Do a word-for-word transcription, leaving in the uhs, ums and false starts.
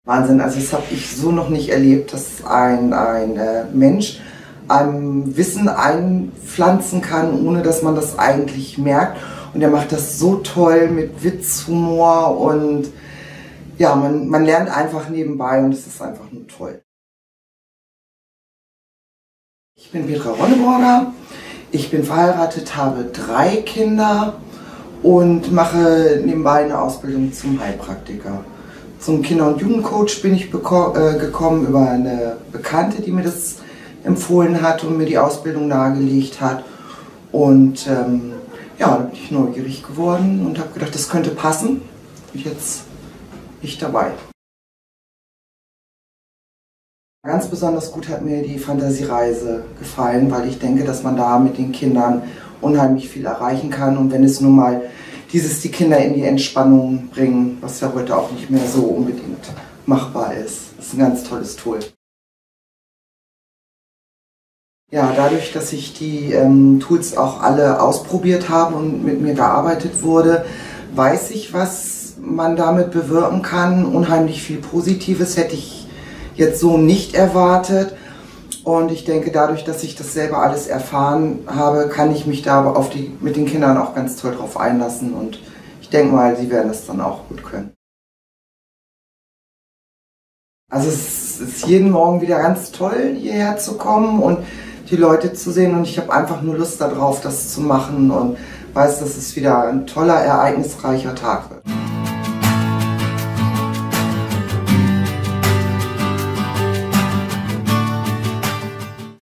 Wahnsinn, also das habe ich so noch nicht erlebt, dass ein, ein äh, Mensch einem Wissen einpflanzen kann, ohne dass man das eigentlich merkt. Und er macht das so toll mit Witz, Humor und ja, man, man lernt einfach nebenbei und es ist einfach nur toll. Ich bin Petra Ronneborger, ich bin verheiratet, habe drei Kinder und mache nebenbei eine Ausbildung zum Heilpraktiker. Zum Kinder- und Jugendcoach bin ich äh, gekommen über eine Bekannte, die mir das empfohlen hat und mir die Ausbildung nahegelegt hat. Und ähm, ja, da bin ich neugierig geworden und habe gedacht, das könnte passen. Und jetzt bin ich dabei. Ganz besonders gut hat mir die Fantasiereise gefallen, weil ich denke, dass man da mit den Kindern unheimlich viel erreichen kann. Und wenn es nun mal dieses die Kinder in die Entspannung bringen, was ja heute auch nicht mehr so unbedingt machbar ist. Das ist ein ganz tolles Tool. Ja, dadurch, dass ich die ähm, Tools auch alle ausprobiert habe und mit mir gearbeitet wurde, weiß ich, was man damit bewirken kann. Unheimlich viel Positives hätte ich jetzt so nicht erwartet. Und ich denke, dadurch, dass ich das selber alles erfahren habe, kann ich mich da aber auf die, mit den Kindern auch ganz toll drauf einlassen. Und ich denke mal, sie werden das dann auch gut können. Also es ist jeden Morgen wieder ganz toll, hierher zu kommen und die Leute zu sehen. Und ich habe einfach nur Lust darauf, das zu machen und weiß, dass es wieder ein toller, ereignisreicher Tag wird.